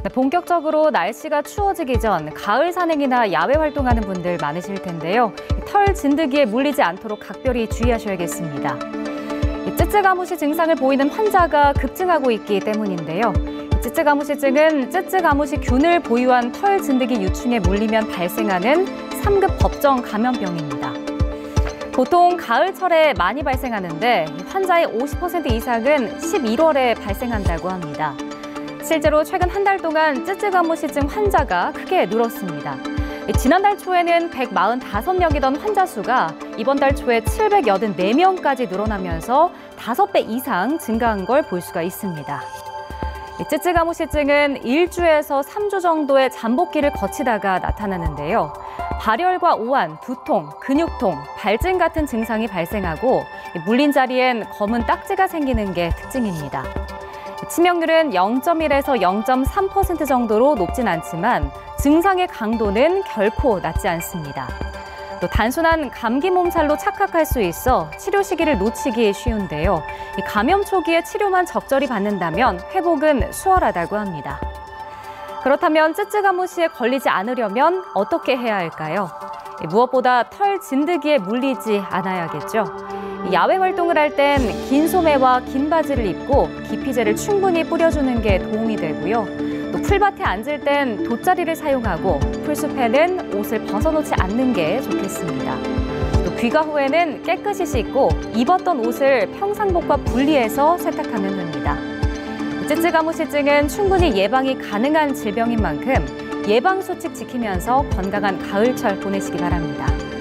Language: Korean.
네, 본격적으로 날씨가 추워지기 전 가을 산행이나 야외 활동하는 분들 많으실 텐데요. 털 진드기에 물리지 않도록 각별히 주의하셔야겠습니다. 쯔쯔가무시 증상을 보이는 환자가 급증하고 있기 때문인데요. 쯔쯔가무시증은 쯔쯔가무시균을 보유한 털 진드기 유충에 물리면 발생하는 3급 법정 감염병입니다. 보통 가을철에 많이 발생하는데 환자의 50% 이상은 11월에 발생한다고 합니다. 실제로 최근 한 달 동안 쯔쯔가무시증 환자가 크게 늘었습니다. 지난달 초에는 145명이던 환자 수가 이번 달 초에 784명까지 늘어나면서 5배 이상 증가한 걸 볼 수가 있습니다. 쯔쯔가무시증은 1주에서 3주 정도의 잠복기를 거치다가 나타나는데요. 발열과 오한, 두통, 근육통, 발진 같은 증상이 발생하고 물린 자리엔 검은 딱지가 생기는 게 특징입니다. 치명률은 0.1에서 0.3% 정도로 높진 않지만 증상의 강도는 결코 낮지 않습니다. 또 단순한 감기 몸살로 착각할 수 있어 치료 시기를 놓치기 쉬운데요. 감염 초기에 치료만 적절히 받는다면 회복은 수월하다고 합니다. 그렇다면 쯔쯔가무시에 걸리지 않으려면 어떻게 해야 할까요? 무엇보다 털 진드기에 물리지 않아야겠죠. 야외 활동을 할 땐 긴 소매와 긴 바지를 입고 기피제를 충분히 뿌려주는 게 도움이 되고요. 또 풀밭에 앉을 땐 돗자리를 사용하고 풀숲에는 옷을 벗어놓지 않는 게 좋겠습니다. 또 귀가 후에는 깨끗이 씻고 입었던 옷을 평상복과 분리해서 세탁하면 됩니다. 쯔쯔가무시증은 충분히 예방이 가능한 질병인 만큼 예방수칙 지키면서 건강한 가을철 보내시기 바랍니다.